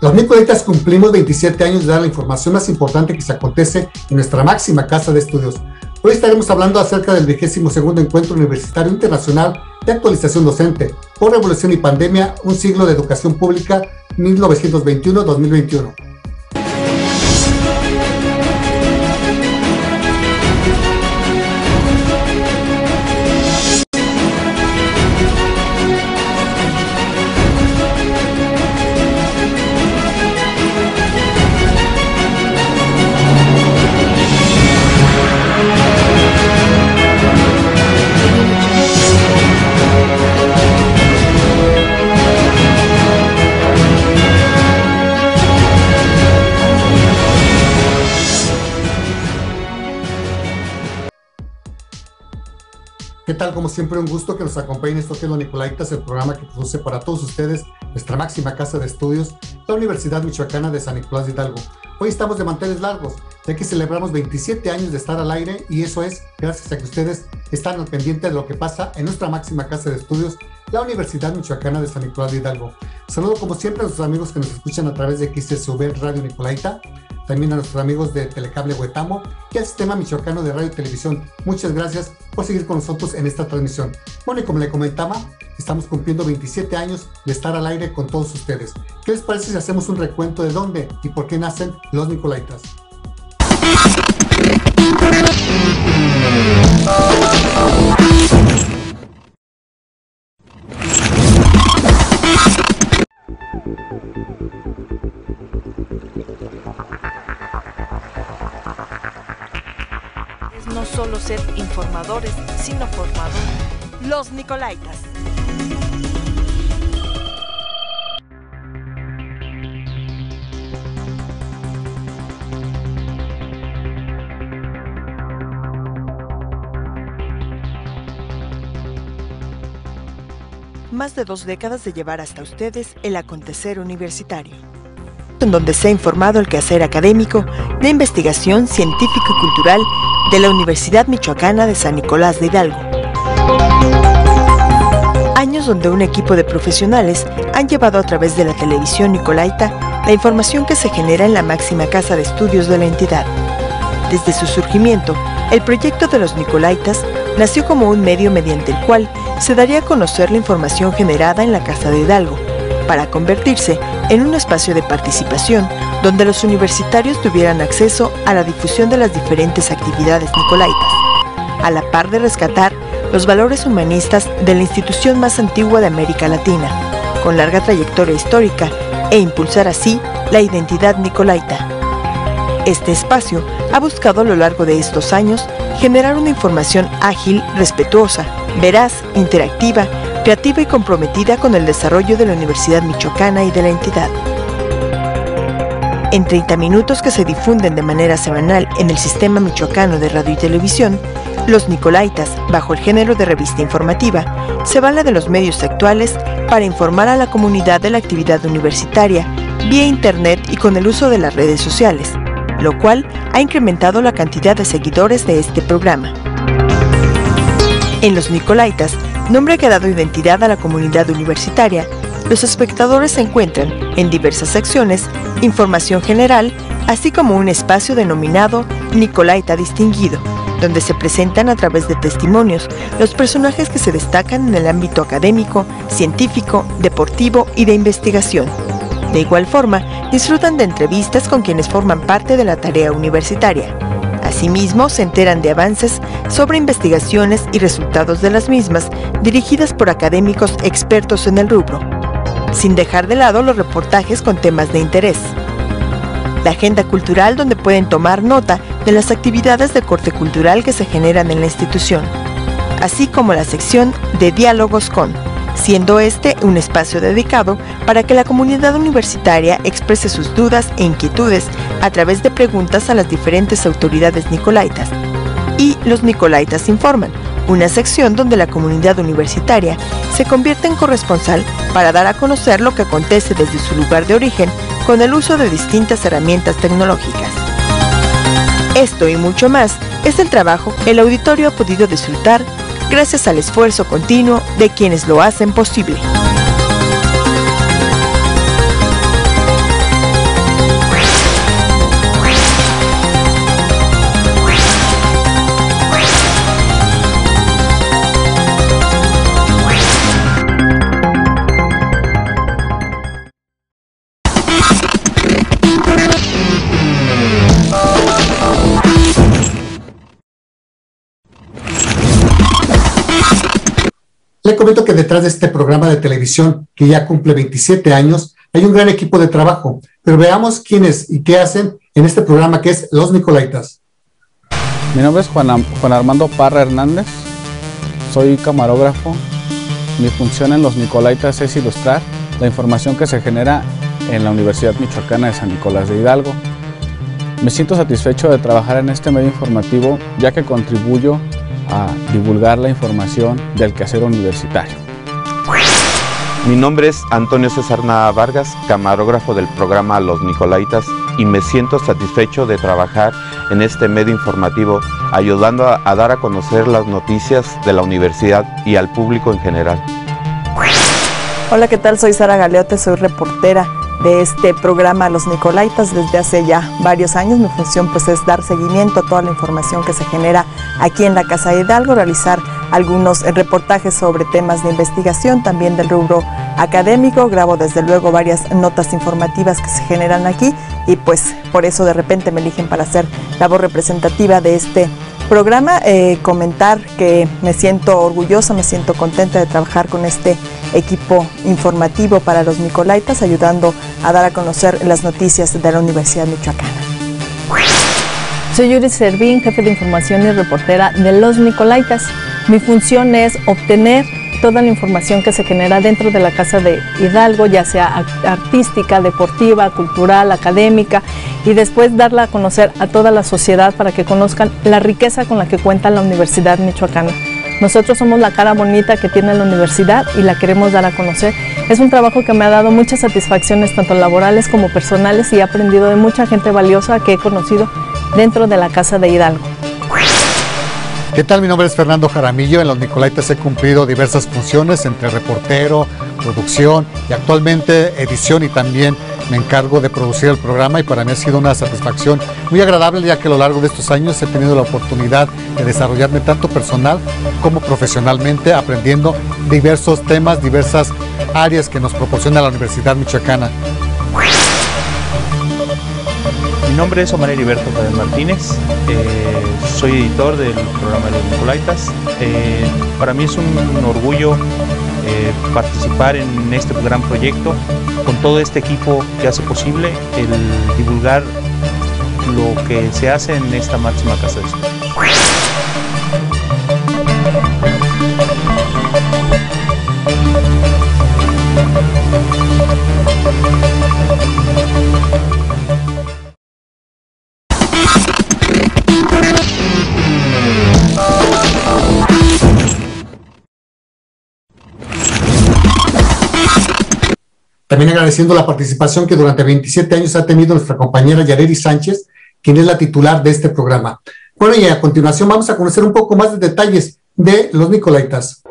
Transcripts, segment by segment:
Los Nicolaitas cumplimos 27 años de dar la información más importante que se acontece en nuestra máxima casa de estudios. Hoy estaremos hablando acerca del 22º Encuentro Universitario Internacional de Actualización Docente por Revolución y Pandemia, un siglo de educación pública 1921-2021. ¿Qué tal? Como siempre, un gusto que nos acompañen esto que es Los Nicolaitas, el programa que produce para todos ustedes nuestra máxima casa de estudios, la Universidad Michoacana de San Nicolás de Hidalgo. Hoy estamos de manteles largos, ya que celebramos 27 años de estar al aire, y eso es gracias a que ustedes están al pendiente de lo que pasa en nuestra máxima casa de estudios, la Universidad Michoacana de San Nicolás de Hidalgo. Saludo como siempre a nuestros amigos que nos escuchan a través de XSV Radio Nicolaita, también a nuestros amigos de Telecable Huetamo y al Sistema Michoacano de Radio y Televisión. Muchas gracias por seguir con nosotros en esta transmisión. Bueno, y como le comentaba, estamos cumpliendo 27 años de estar al aire con todos ustedes. ¿Qué les parece si hacemos un recuento de dónde y por qué nacen los Nicolaitas? No solo ser informadores, sino formadores. Los Nicolaitas. Más de 2 décadas de llevar hasta ustedes el acontecer universitario, en donde se ha informado el quehacer académico, de investigación científico y cultural de la Universidad Michoacana de San Nicolás de Hidalgo. Años donde un equipo de profesionales han llevado a través de la televisión nicolaita la información que se genera en la máxima casa de estudios de la entidad. Desde su surgimiento, el proyecto de los Nicolaitas nació como un medio mediante el cual se daría a conocer la información generada en la Casa de Hidalgo, para convertirse en un espacio de participación donde los universitarios tuvieran acceso a la difusión de las diferentes actividades nicolaitas, a la par de rescatar los valores humanistas de la institución más antigua de América Latina, con larga trayectoria histórica, e impulsar así la identidad nicolaita. Este espacio ha buscado a lo largo de estos años generar una información ágil, respetuosa, veraz, interactiva, creativa y comprometida con el desarrollo de la Universidad Michoacana y de la entidad. En 30 minutos que se difunden de manera semanal en el Sistema Michoacano de Radio y Televisión, Los Nicolaitas, bajo el género de revista informativa, se vale de los medios actuales para informar a la comunidad de la actividad universitaria vía internet y con el uso de las redes sociales, lo cual ha incrementado la cantidad de seguidores de este programa. En Los Nicolaitas, nombre que ha dado identidad a la comunidad universitaria, los espectadores encuentran, en diversas secciones, información general, así como un espacio denominado Nicolaita Distinguido, donde se presentan a través de testimonios los personajes que se destacan en el ámbito académico, científico, deportivo y de investigación. De igual forma, disfrutan de entrevistas con quienes forman parte de la tarea universitaria. Asimismo, se enteran de avances sobre investigaciones y resultados de las mismas, dirigidas por académicos expertos en el rubro, sin dejar de lado los reportajes con temas de interés. La agenda cultural, donde pueden tomar nota de las actividades de corte cultural que se generan en la institución, así como la sección de Diálogos con, siendo este un espacio dedicado para que la comunidad universitaria exprese sus dudas e inquietudes a través de preguntas a las diferentes autoridades nicolaitas. Y Los Nicolaitas Informan, una sección donde la comunidad universitaria se convierte en corresponsal para dar a conocer lo que acontece desde su lugar de origen con el uso de distintas herramientas tecnológicas. Esto y mucho más es el trabajo que el auditorio ha podido disfrutar gracias al esfuerzo continuo de quienes lo hacen posible. le comento que detrás de este programa de televisión, que ya cumple 27 años, hay un gran equipo de trabajo. Pero veamos quiénes y qué hacen en este programa que es Los Nicolaitas. Mi nombre es Juan Armando Parra Hernández, soy camarógrafo. Mi función en Los Nicolaitas es ilustrar la información que se genera en la Universidad Michoacana de San Nicolás de Hidalgo. Me siento satisfecho de trabajar en este medio informativo, ya que contribuyo a divulgar la información del quehacer universitario. Mi nombre es Antonio César Nava Vargas, camarógrafo del programa Los Nicolaitas, y me siento satisfecho de trabajar en este medio informativo, ayudando a dar a conocer las noticias de la universidad y al público en general. Hola, ¿qué tal? Soy Sara Galeote, soy reportera de este programa Los Nicolaitas desde hace ya varios años. Mi función pues es dar seguimiento a toda la información que se genera aquí en la Casa de Hidalgo, realizar algunos reportajes sobre temas de investigación, también del rubro académico. Grabo desde luego varias notas informativas que se generan aquí y pues por eso de repente me eligen para ser la voz representativa de este programa. Comentar que me siento orgullosa, me siento contenta de trabajar con este equipo informativo para Los Nicolaitas, ayudando a dar a conocer las noticias de la Universidad Michoacana. Soy Yuri Servín, jefe de información y reportera de Los Nicolaitas. Mi función es obtener toda la información que se genera dentro de la Casa de Hidalgo, ya sea artística, deportiva, cultural, académica, y después darla a conocer a toda la sociedad para que conozcan la riqueza con la que cuenta la Universidad Michoacana. Nosotros somos la cara bonita que tiene la universidad y la queremos dar a conocer. Es un trabajo que me ha dado muchas satisfacciones, tanto laborales como personales, y he aprendido de mucha gente valiosa que he conocido dentro de la Casa de Hidalgo. ¿Qué tal? Mi nombre es Fernando Jaramillo. En Los Nicolaitas he cumplido diversas funciones entre reportero, producción y actualmente edición, y también me encargo de producir el programa, y para mí ha sido una satisfacción muy agradable, ya que a lo largo de estos años he tenido la oportunidad de desarrollarme tanto personal como profesionalmente, aprendiendo diversos temas, diversas áreas que nos proporciona la Universidad Michoacana. Mi nombre es Omar Heriberto Pérez Martínez, soy editor del programa de Los Nicolaitas. Para mí es un orgullo participar en este gran proyecto con todo este equipo que hace posible el divulgar lo que se hace en esta máxima casa de estudios. También agradeciendo la participación que durante 27 años ha tenido nuestra compañera Yareli Sánchez, quien es la titular de este programa. Bueno, y a continuación vamos a conocer un poco más de detalles de Los Nicolaitas.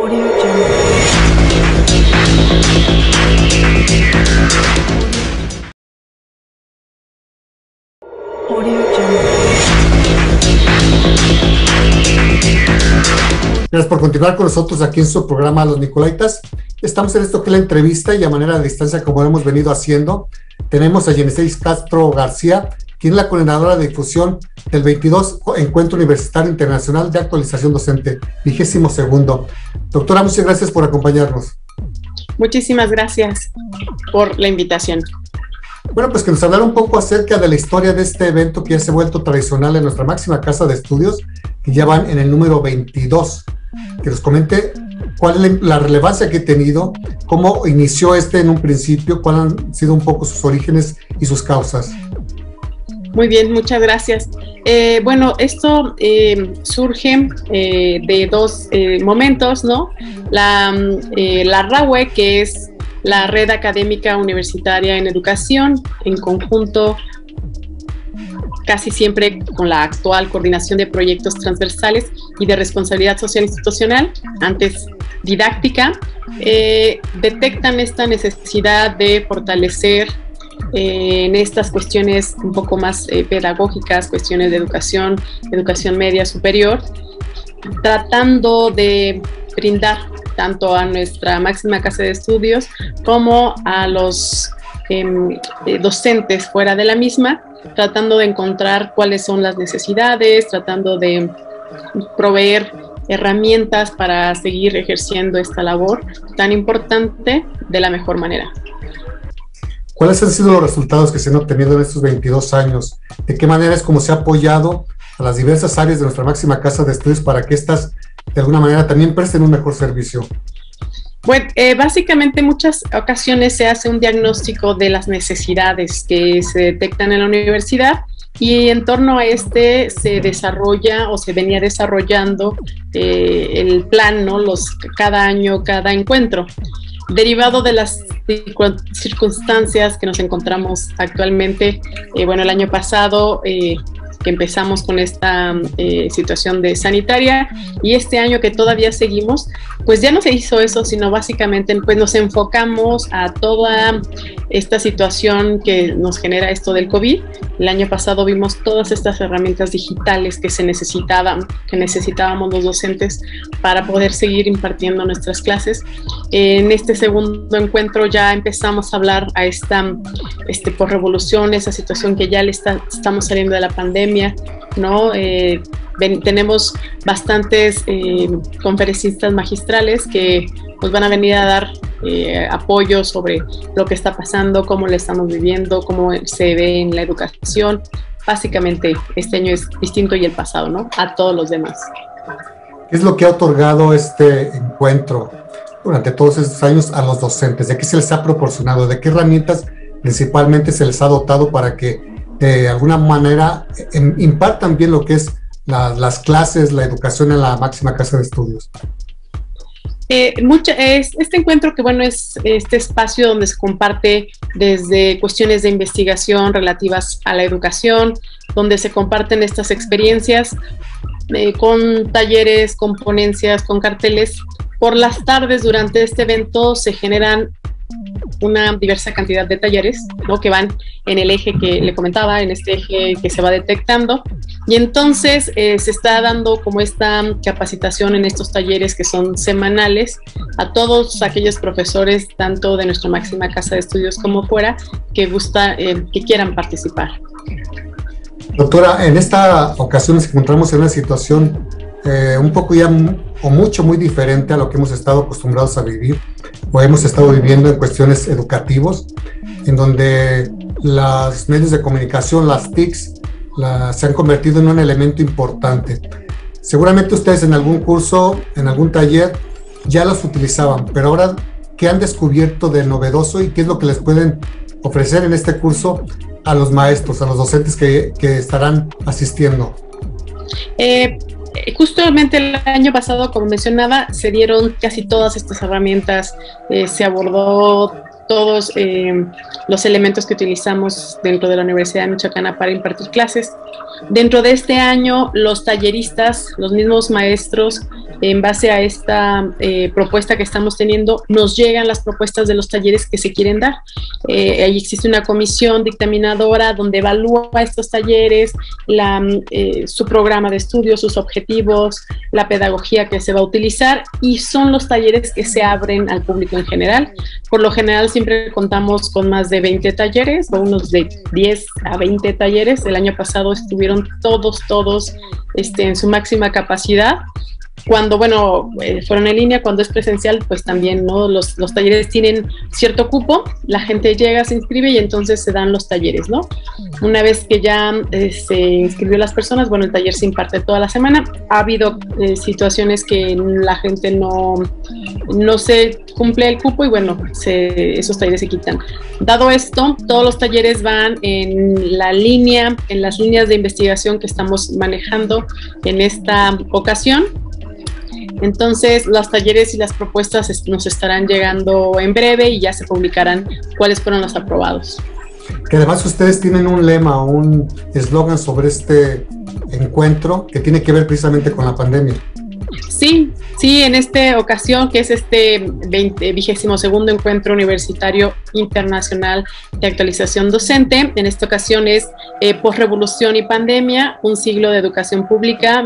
Gracias por continuar con nosotros aquí en su programa Los Nicolaitas. Estamos en esto que es la entrevista, y a manera de distancia, como hemos venido haciendo, tenemos a Yeneseis Castro García, quien es la coordinadora de difusión del 22 Encuentro Universitario Internacional de Actualización Docente, 22º. Doctora, muchas gracias por acompañarnos. Muchísimas gracias por la invitación. Bueno, pues que nos hablara un poco acerca de la historia de este evento que ya se ha vuelto tradicional en nuestra máxima casa de estudios, que ya van en el número 22. Que nos comente cuál es la relevancia que ha tenido, cómo inició en un principio, cuáles han sido un poco sus orígenes y sus causas. Muy bien, muchas gracias. Bueno, esto surge de dos momentos, ¿no? La RAUE, que es la Red Académica Universitaria en Educación, en conjunto casi siempre con la actual Coordinación de Proyectos Transversales y de Responsabilidad Social Institucional, antes didáctica, detectan esta necesidad de fortalecer en estas cuestiones un poco más pedagógicas, cuestiones de educación media superior, tratando de brindar tanto a nuestra máxima casa de estudios como a los docentes fuera de la misma, tratando de encontrar cuáles son las necesidades, tratando de proveer herramientas para seguir ejerciendo esta labor tan importante de la mejor manera. ¿Cuáles han sido los resultados que se han obtenido en estos 22 años? ¿De qué manera es como se ha apoyado a las diversas áreas de nuestra máxima casa de estudios para que éstas de alguna manera también presten un mejor servicio? Bueno, básicamente en muchas ocasiones se hace un diagnóstico de las necesidades que se detectan en la universidad y en torno a este se desarrolla o se venía desarrollando el plan, ¿no? Cada año, cada encuentro. Derivado de las circunstancias que nos encontramos actualmente, bueno, el año pasado que empezamos con esta situación de sanitaria y este año que todavía seguimos, pues ya no se hizo eso, sino básicamente pues nos enfocamos a toda esta situación que nos genera esto del COVID. El año pasado vimos todas estas herramientas digitales que necesitábamos los docentes para poder seguir impartiendo nuestras clases. En este segundo encuentro ya empezamos a hablar a esta posrevolución, esa situación que ya estamos saliendo de la pandemia, ¿no? Tenemos bastantes conferencistas magistrales que nos van a venir a dar apoyo sobre lo que está pasando, cómo lo estamos viviendo, cómo se ve en la educación. Básicamente, este año es distinto y el pasado, ¿no? A todos los demás. ¿Qué es lo que ha otorgado este encuentro durante todos estos años a los docentes? ¿De qué se les ha proporcionado? ¿De qué herramientas principalmente se les ha dotado para que de alguna manera impartan bien lo que es las clases, la educación en la máxima casa de estudios? Este encuentro, que bueno, es este espacio donde se comparte desde cuestiones de investigación relativas a la educación, donde se comparten estas experiencias con talleres, con ponencias, con carteles. Por las tardes durante este evento se generan una diversa cantidad de talleres, ¿no? Que van en el eje que le comentaba, en este eje que se va detectando, y entonces se está dando como esta capacitación en estos talleres que son semanales a todos aquellos profesores, tanto de nuestra máxima casa de estudios como fuera, que quieran participar. Doctora, en esta ocasión nos encontramos en una situación un poco ya o mucho muy diferente a lo que hemos estado acostumbrados a vivir o hemos estado viviendo en cuestiones educativas, en donde los medios de comunicación, las TICs, se han convertido en un elemento importante. Seguramente ustedes en algún curso, en algún taller, ya los utilizaban, pero ahora, ¿qué han descubierto de novedoso y qué es lo que les pueden ofrecer en este curso a los maestros, a los docentes que estarán asistiendo? Justamente el año pasado, como mencionaba, se dieron casi todas estas herramientas, se abordó todos los elementos que utilizamos dentro de la Universidad Michoacana para impartir clases. Dentro de este año, los talleristas, los mismos maestros, en base a esta propuesta que estamos teniendo, nos llegan las propuestas de los talleres que se quieren dar. Ahí existe una comisión dictaminadora donde evalúa estos talleres, su programa de estudio, sus objetivos, la pedagogía que se va a utilizar, y son los talleres que se abren al público en general. Por lo general siempre contamos con más de 20 talleres, o unos de 10 a 20 talleres. El año pasado estuvieron todos en su máxima capacidad. Cuando, fueron en línea, cuando es presencial, pues también, ¿no? Los talleres tienen cierto cupo, la gente llega, se inscribe y entonces se dan los talleres, ¿no? Una vez que ya se inscribió las personas, bueno, el taller se imparte toda la semana. Ha habido situaciones que la gente no se cumple el cupo y bueno, esos talleres se quitan. Dado esto, todos los talleres van en las líneas de investigación que estamos manejando en esta ocasión. Entonces, los talleres y las propuestas nos estarán llegando en breve y ya se publicarán cuáles fueron los aprobados. Que además ustedes tienen un lema, un eslogan sobre este encuentro que tiene que ver precisamente con la pandemia. Sí, en esta ocasión, que es este 22º Encuentro Universitario Internacional de Actualización Docente, en esta ocasión es Posrevolución y Pandemia, un siglo de educación pública,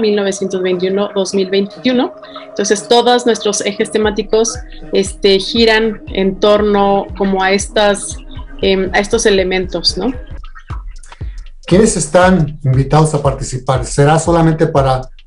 1921-2021. Entonces, todos nuestros ejes temáticos giran en torno como a estos elementos, ¿no? ¿Quiénes están invitados a participar? ¿Será solamente para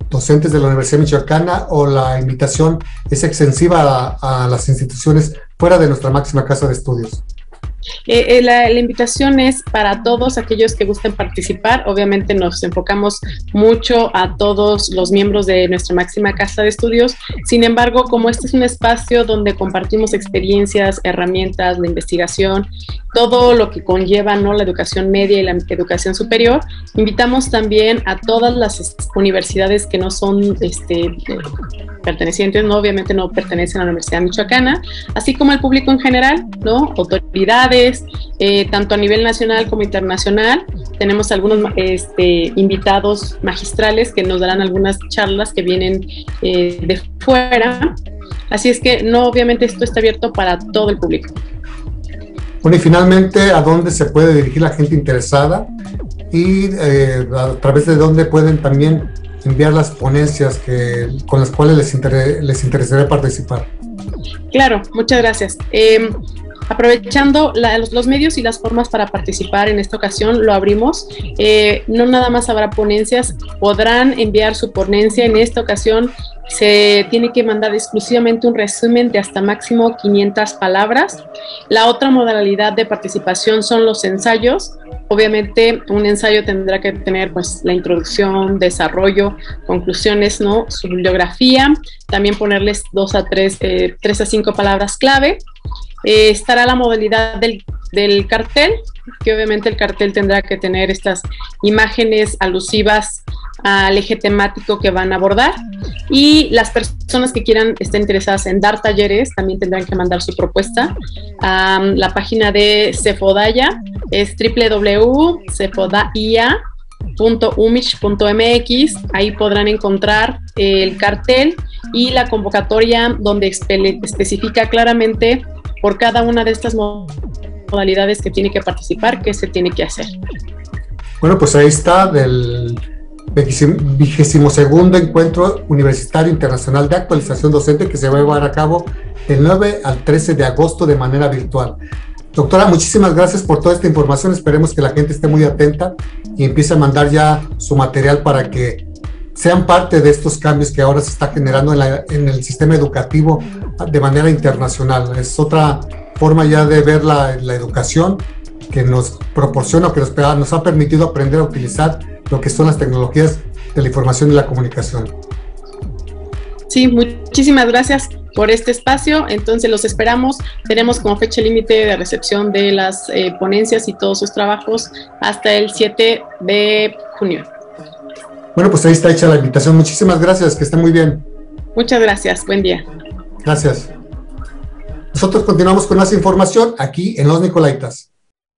docentes de la Universidad Michoacana, o la invitación es extensiva a las instituciones fuera de nuestra máxima casa de estudios? La invitación es para todos aquellos que gusten participar. Obviamente nos enfocamos mucho a todos los miembros de nuestra máxima casa de estudios. Sin embargo, como este es un espacio donde compartimos experiencias, herramientas, la investigación, todo lo que conlleva, ¿no?, la educación media y la educación superior, invitamos también a todas las universidades que no son pertenecientes, ¿no? Obviamente no pertenecen a la Universidad Michoacana, así como al público en general, ¿no? Autoridades, tanto a nivel nacional como internacional. Tenemos algunos invitados magistrales que nos darán algunas charlas que vienen de fuera. Así es que, no, obviamente esto está abierto para todo el público. Bueno, y finalmente, ¿a dónde se puede dirigir la gente interesada? Y a través de dónde pueden también enviar las ponencias con las cuales les interesaría participar. Claro, muchas gracias. Aprovechando los medios y las formas para participar en esta ocasión, lo abrimos. No nada más habrá ponencias, podrán enviar su ponencia. En esta ocasión se tiene que mandar exclusivamente un resumen de hasta máximo 500 palabras. La otra modalidad de participación son los ensayos. Obviamente un ensayo tendrá que tener pues la introducción, desarrollo, conclusiones, ¿no?, su bibliografía, también ponerles 3 a 5 palabras clave. Estará la modalidad del cartel, que obviamente el cartel tendrá que tener estas imágenes alusivas al eje temático que van a abordar, y las personas que estén interesadas en dar talleres también tendrán que mandar su propuesta a la página de Cefodaya, es www.cefodaya.umich.mx. Ahí podrán encontrar el cartel y la convocatoria donde especifica claramente por cada una de estas modalidades que tiene que participar, qué se tiene que hacer. Bueno, pues ahí está, del 22º Encuentro Universitario Internacional de Actualización Docente, que se va a llevar a cabo del 9 al 13 de agosto de manera virtual. Doctora, muchísimas gracias por toda esta información. Esperemos que la gente esté muy atenta y empiece a mandar ya su material para que sean parte de estos cambios que ahora se está generando en el sistema educativo de manera internacional. Es otra forma ya de ver la educación que nos proporciona, que nos ha permitido aprender a utilizar lo que son las tecnologías de la información y la comunicación. Sí, muchísimas gracias por este espacio. Entonces los esperamos. Tenemos como fecha límite de recepción de las ponencias y todos sus trabajos hasta el 7 de junio. Bueno, pues ahí está hecha la invitación. Muchísimas gracias, que estén muy bien. Muchas gracias, buen día. Gracias. Nosotros continuamos con más información aquí en Los Nicolaitas.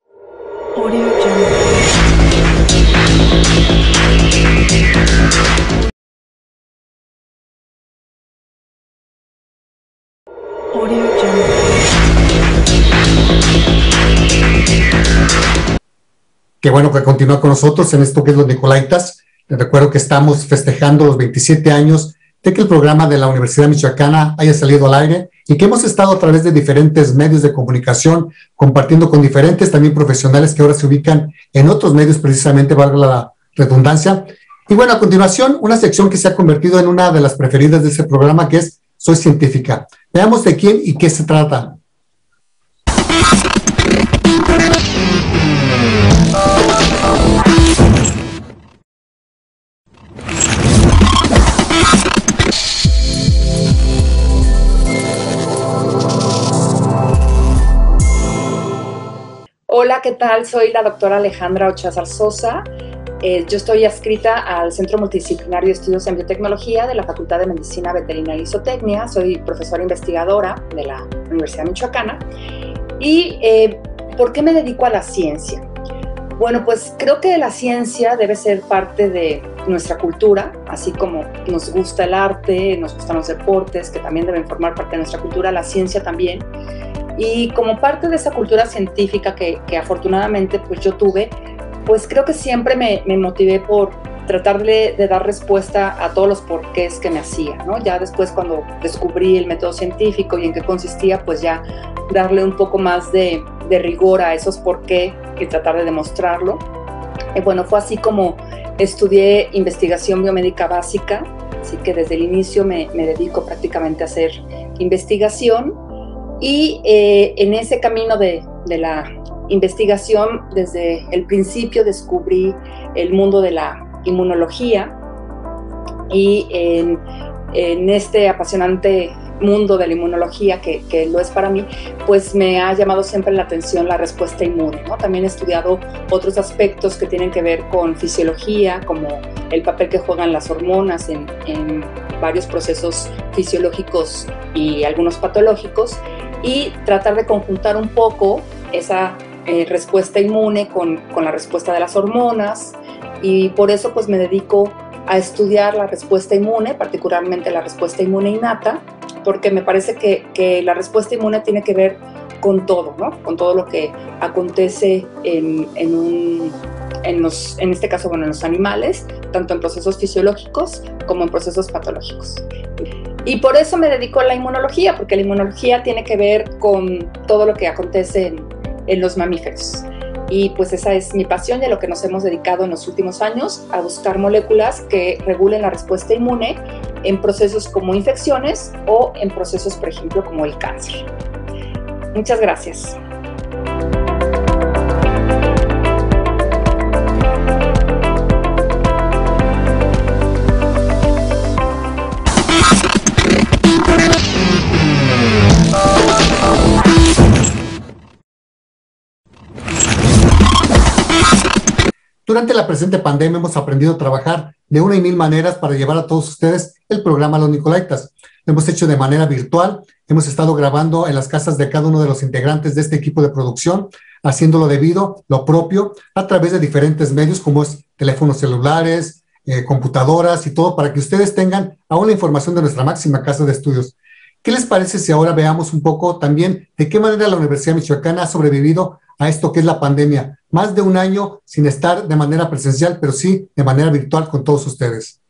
Qué bueno que continúa con nosotros en esto que es Los Nicolaitas. Les recuerdo que estamos festejando los 27 años de que el programa de la Universidad Michoacana haya salido al aire y que hemos estado a través de diferentes medios de comunicación compartiendo con diferentes también profesionales que ahora se ubican en otros medios, precisamente, valga la redundancia. Y bueno, a continuación, una sección que se ha convertido en una de las preferidas de ese programa, que es Soy Científica. Veamos de quién y qué se trata. Hola, ¿qué tal? Soy la doctora Alejandra Ochazar Sosa. Yo estoy adscrita al Centro Multidisciplinario de Estudios en Biotecnología de la Facultad de Medicina Veterinaria y Zootecnia. Soy profesora investigadora de la Universidad Michoacana. ¿Y por qué me dedico a la ciencia? Bueno, pues creo que la ciencia debe ser parte de nuestra cultura, así como nos gusta el arte, nos gustan los deportes, que también deben formar parte de nuestra cultura, la ciencia también. Y como parte de esa cultura científica que afortunadamente pues yo tuve, pues creo que siempre me motivé por tratar de dar respuesta a todos los porqués que me hacía, ¿no? Ya después, cuando descubrí el método científico y en qué consistía, pues ya darle un poco más de rigor a esos porqué y tratar de demostrarlo. Bueno, fue así como estudié investigación biomédica básica así que desde el inicio me dedico prácticamente a hacer investigación y en ese camino de la investigación, desde el principio descubrí el mundo de la inmunología y en este apasionante mundo de la inmunología, que lo es para mí, pues me ha llamado siempre la atención la respuesta inmune, ¿no? También he estudiado otros aspectos que tienen que ver con fisiología, como el papel que juegan las hormonas en varios procesos fisiológicos y algunos patológicos, y tratar de conjuntar un poco esa respuesta inmune con la respuesta de las hormonas, y por eso pues me dedico a estudiar la respuesta inmune, particularmente la respuesta inmune innata, porque me parece que la respuesta inmune tiene que ver con todo, ¿no? Con todo lo que acontece en este caso, bueno, en los animales, tanto en procesos fisiológicos como en procesos patológicos. Y por eso me dedico a la inmunología, porque la inmunología tiene que ver con todo lo que acontece en los mamíferos. Y pues esa es mi pasión y a lo que nos hemos dedicado en los últimos años, a buscar moléculas que regulen la respuesta inmune en procesos como infecciones o en procesos, por ejemplo, como el cáncer. Muchas gracias. Durante la presente pandemia hemos aprendido a trabajar de una y mil maneras para llevar a todos ustedes el programa Los Nicolaitas. Lo hemos hecho de manera virtual, hemos estado grabando en las casas de cada uno de los integrantes de este equipo de producción, haciéndolo debido, lo propio, a través de diferentes medios como es teléfonos celulares, computadoras y todo, para que ustedes tengan aún la información de nuestra máxima casa de estudios. ¿Qué les parece si ahora veamos un poco también de qué manera la Universidad Michoacana ha sobrevivido a esto que es la pandemia? Más de un año sin estar de manera presencial, pero sí de manera virtual con todos ustedes.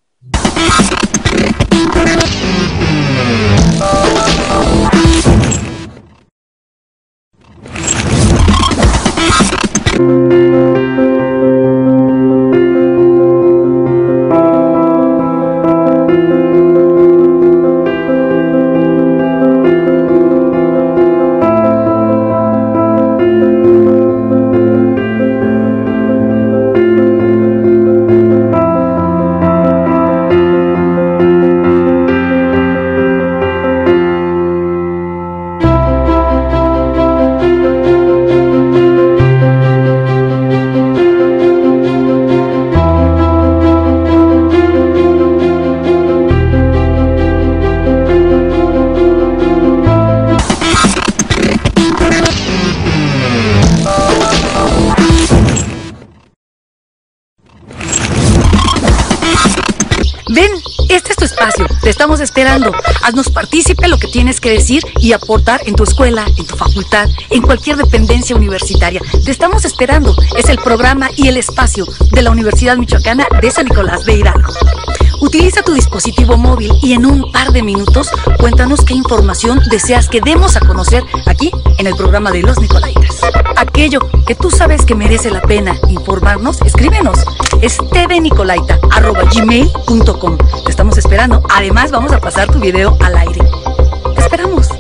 Te estamos esperando. Haznos partícipe lo que tienes que decir y aportar en tu escuela, en tu facultad, en cualquier dependencia universitaria. Te estamos esperando. Es el programa y el espacio de la Universidad Michoacana de San Nicolás de Hidalgo. Utiliza tu dispositivo móvil y en un par de minutos cuéntanos qué información deseas que demos a conocer aquí en el programa de Los Nicolaitas. Aquello que tú sabes que merece la pena informarnos, escríbenos. Es tvnicolaita@gmail.com. Te estamos esperando. Además, vamos a pasar tu video al aire. Te esperamos.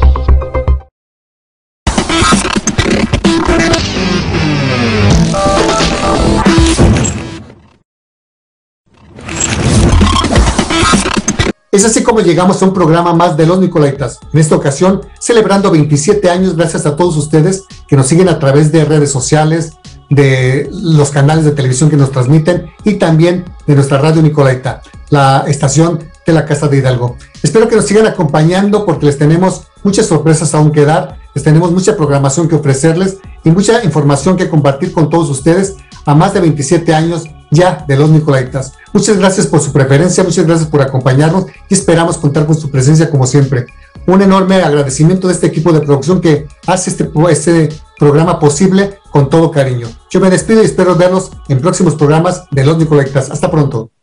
Es así como llegamos a un programa más de Los Nicolaitas. En esta ocasión, celebrando 27 años gracias a todos ustedes que nos siguen a través de redes sociales, de los canales de televisión que nos transmiten y también de nuestra radio Nicolaita, la estación de la Casa de Hidalgo. Espero que nos sigan acompañando porque les tenemos muchas sorpresas aún que dar, les tenemos mucha programación que ofrecerles y mucha información que compartir con todos ustedes a más de 27 años ya de Los Nicolaitas. Muchas gracias por su preferencia, muchas gracias por acompañarnos y esperamos contar con su presencia como siempre. Un enorme agradecimiento de este equipo de producción que hace este programa posible con todo cariño. Yo me despido y espero verlos en próximos programas de Los Nicolaitas. Hasta pronto.